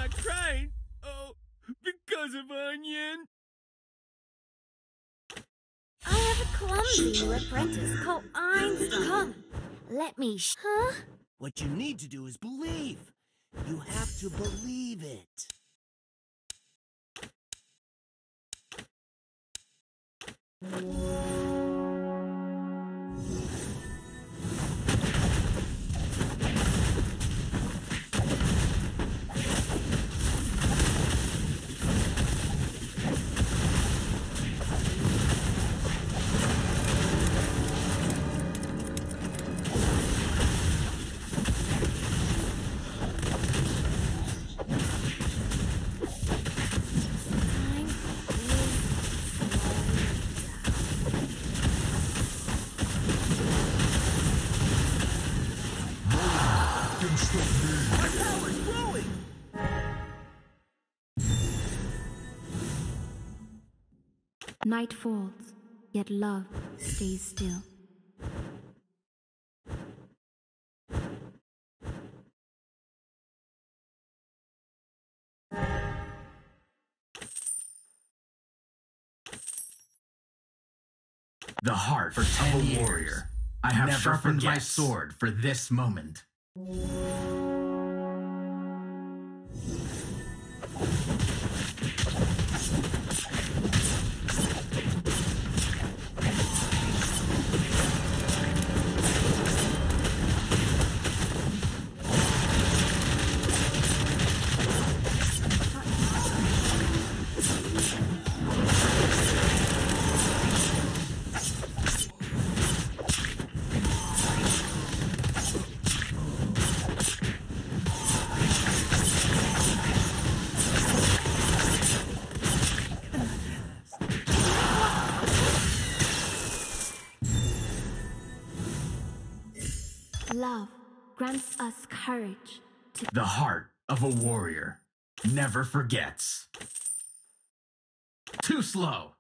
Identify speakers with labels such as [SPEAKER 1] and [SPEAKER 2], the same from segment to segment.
[SPEAKER 1] not crying. Oh, because of Onion.
[SPEAKER 2] I have a clumsy new apprentice called Einstein. Come, let me huh?
[SPEAKER 3] What you need to do is believe. You have to believe it.
[SPEAKER 2] Night falls, yet love stays still.
[SPEAKER 4] The heart of a warrior. I have sharpened my sword for this moment.
[SPEAKER 2] Love grants us courage to...
[SPEAKER 4] The heart of a warrior never forgets. Too slow.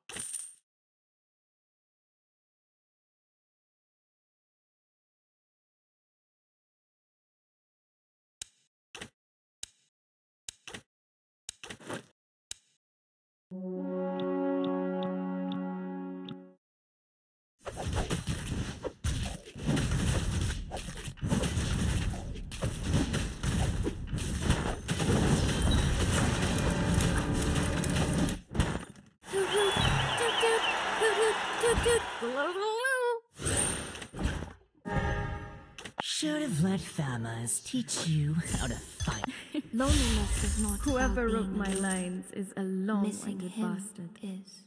[SPEAKER 3] Should have let Famas teach you how to fight.
[SPEAKER 2] Loneliness is not
[SPEAKER 5] Whoever
[SPEAKER 2] about
[SPEAKER 5] wrote
[SPEAKER 2] being
[SPEAKER 5] my
[SPEAKER 2] alone.
[SPEAKER 5] lines is a long
[SPEAKER 2] Missing
[SPEAKER 5] winded
[SPEAKER 2] him
[SPEAKER 5] bastard.
[SPEAKER 2] is.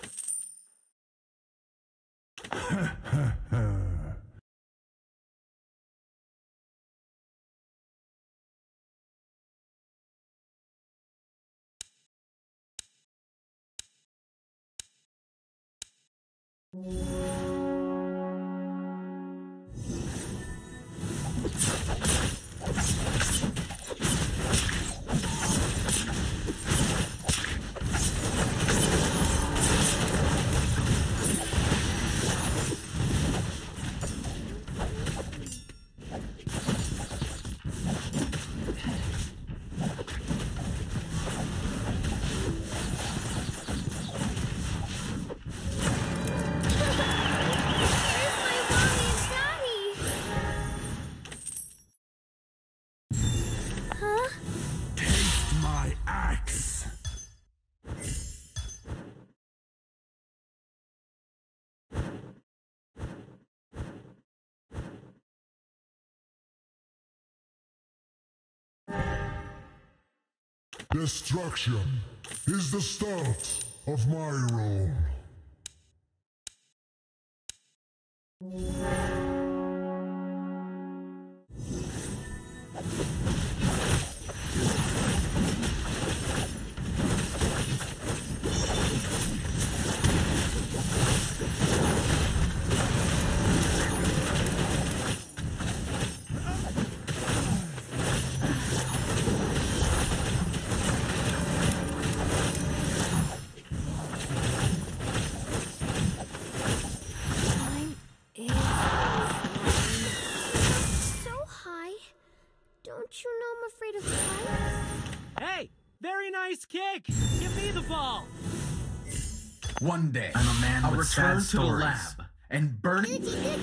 [SPEAKER 6] Destruction is the start of my role.
[SPEAKER 2] Don't you know?
[SPEAKER 5] Very nice kick! Give me the ball!
[SPEAKER 4] One day, I'm a man with sad stories. I'll return to the lab and burn it.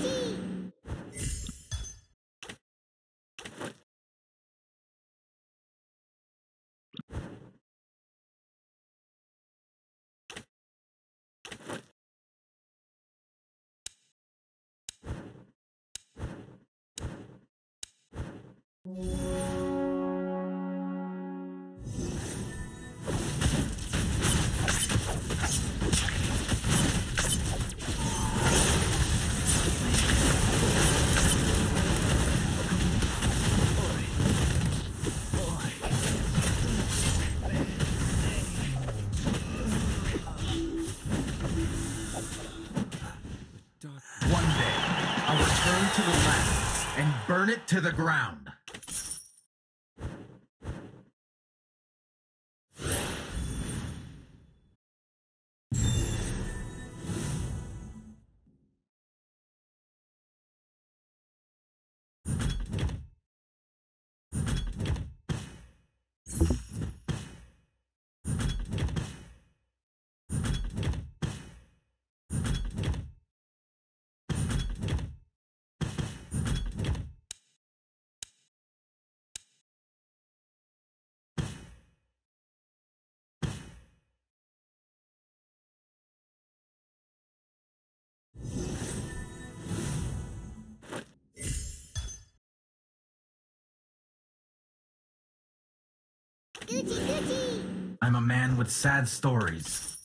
[SPEAKER 4] One day, I'll return to the lab and burn it to the ground. I'm a man with sad stories.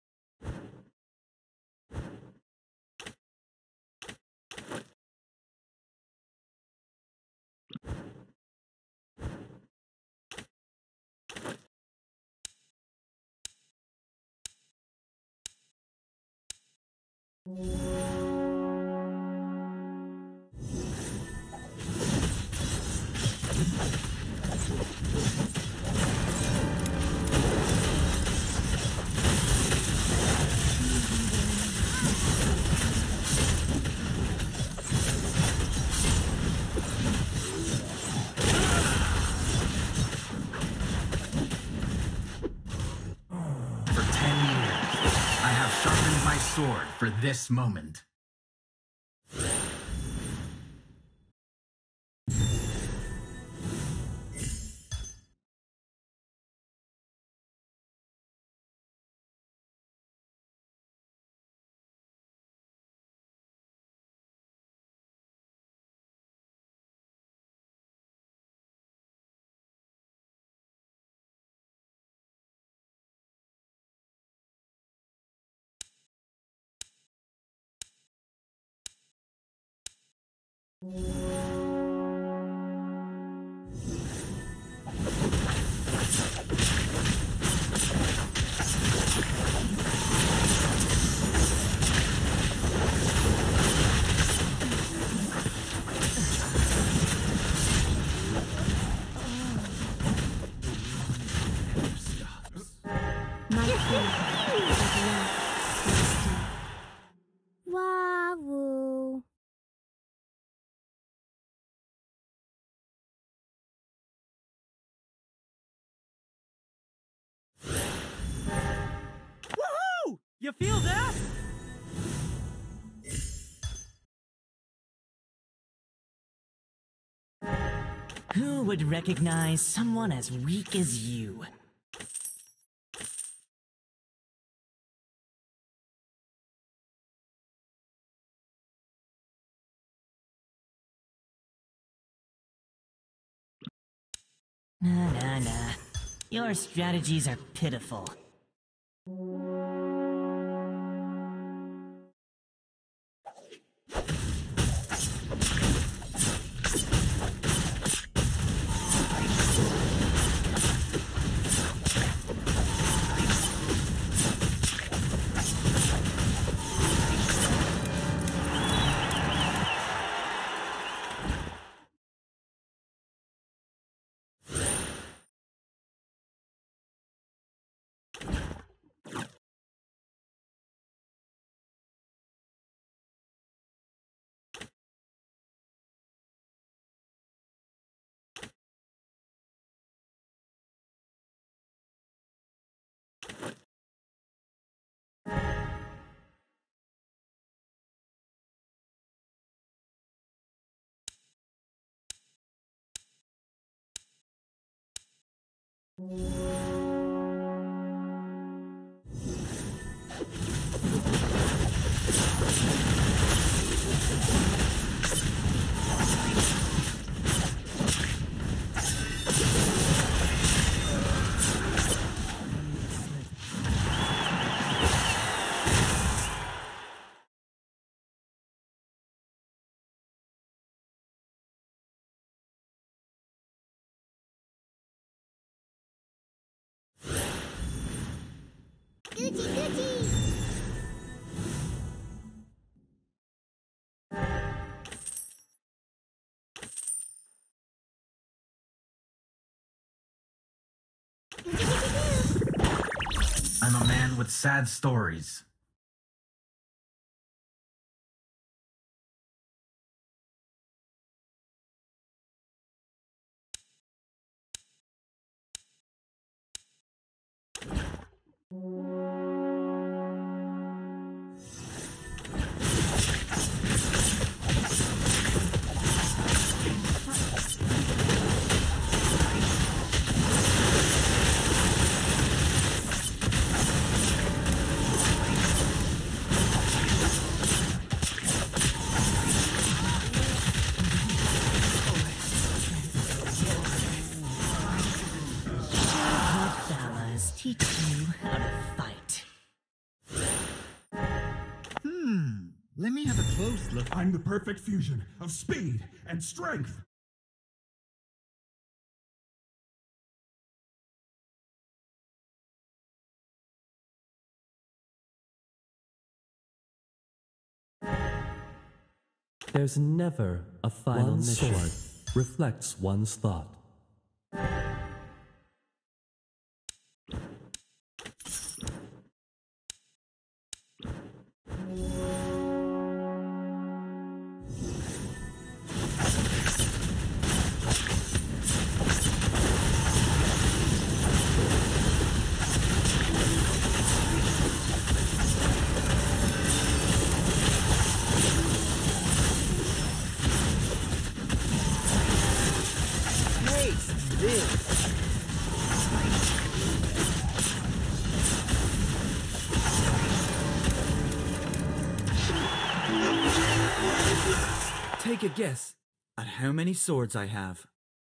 [SPEAKER 4] Sword for this moment.
[SPEAKER 2] Wahoo.
[SPEAKER 5] Woohoo! You feel that?
[SPEAKER 7] Who would recognize someone as weak as you? Nah. Your strategies are pitiful.
[SPEAKER 2] Gucci, Gucci!
[SPEAKER 4] I'm a man with sad stories.
[SPEAKER 7] Teach you how to fight.
[SPEAKER 3] Let me have a close look.
[SPEAKER 1] I'm the perfect fusion of speed and strength.
[SPEAKER 8] There's never a final
[SPEAKER 9] One
[SPEAKER 8] mission.
[SPEAKER 9] sword reflects one's thought.
[SPEAKER 3] Taste this.
[SPEAKER 10] Take a guess at how many swords I have.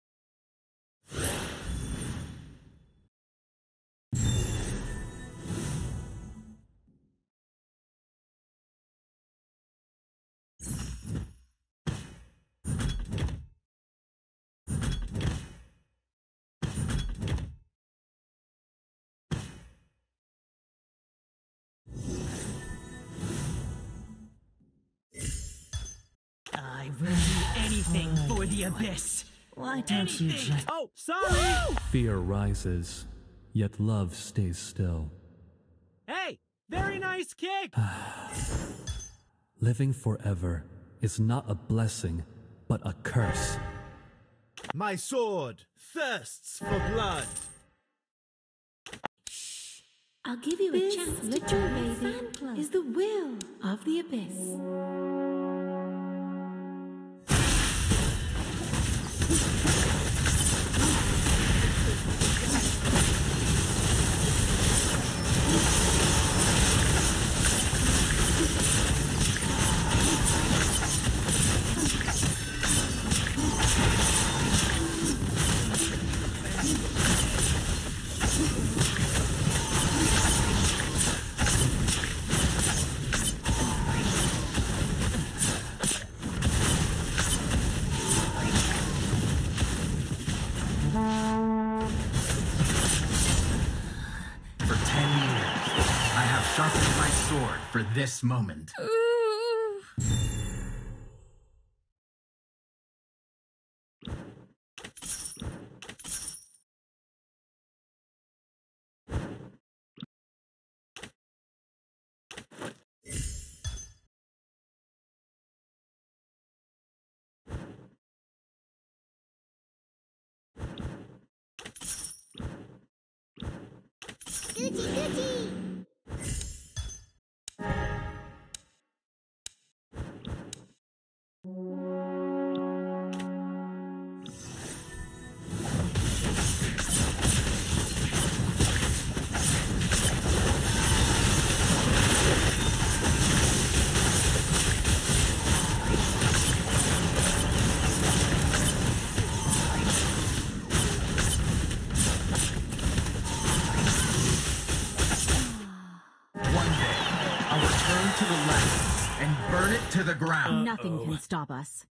[SPEAKER 5] I will do anything for the abyss.
[SPEAKER 7] Why don't you just...
[SPEAKER 5] Oh, sorry!
[SPEAKER 9] Fear rises, yet love stays still.
[SPEAKER 5] Hey, very nice kick!
[SPEAKER 9] Living forever is not a blessing, but a curse.
[SPEAKER 3] My sword thirsts for blood.
[SPEAKER 2] I'll give you a chance to join my fan club. Is the will of the abyss.
[SPEAKER 4] For 10 years, I have sharpened my sword for this moment.
[SPEAKER 2] Gucci, Gucci!
[SPEAKER 4] to the ground.
[SPEAKER 2] Nothing can stop us.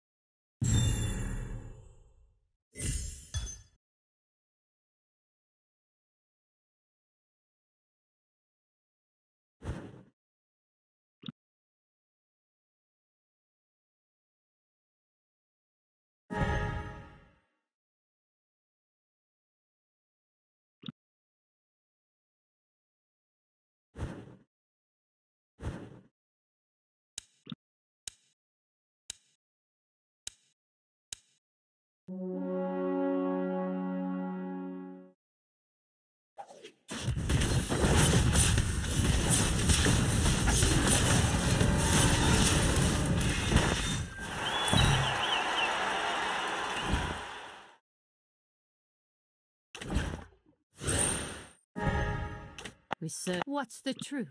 [SPEAKER 2] What's the truth?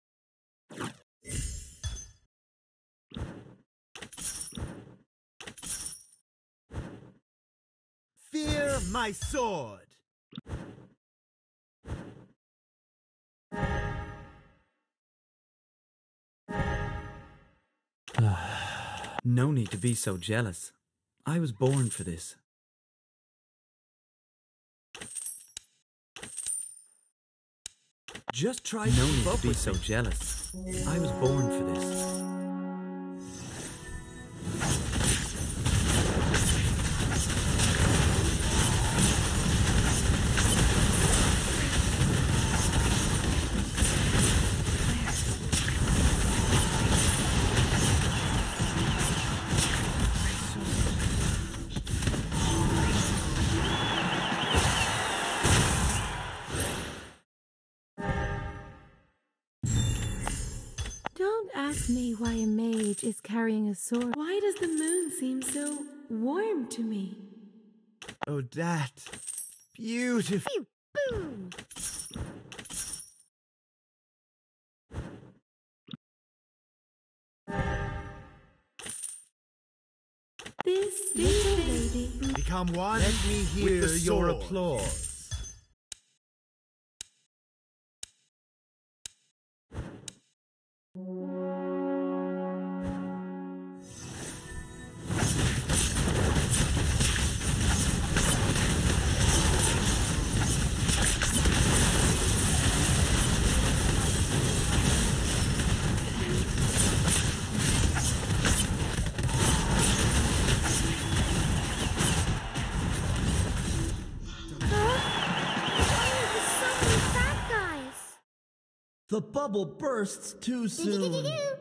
[SPEAKER 3] Fear my sword.
[SPEAKER 10] No need to be so jealous. I was born for this. Just try to keep up with so jealous. I was born for this.
[SPEAKER 2] Don't ask me why a mage is carrying a sword. Why does the moon seem so warm to me?
[SPEAKER 3] Oh, that beautiful.
[SPEAKER 2] Boom! This lady.
[SPEAKER 3] Become one. Let me hear your applause.
[SPEAKER 11] The bubble bursts too soon.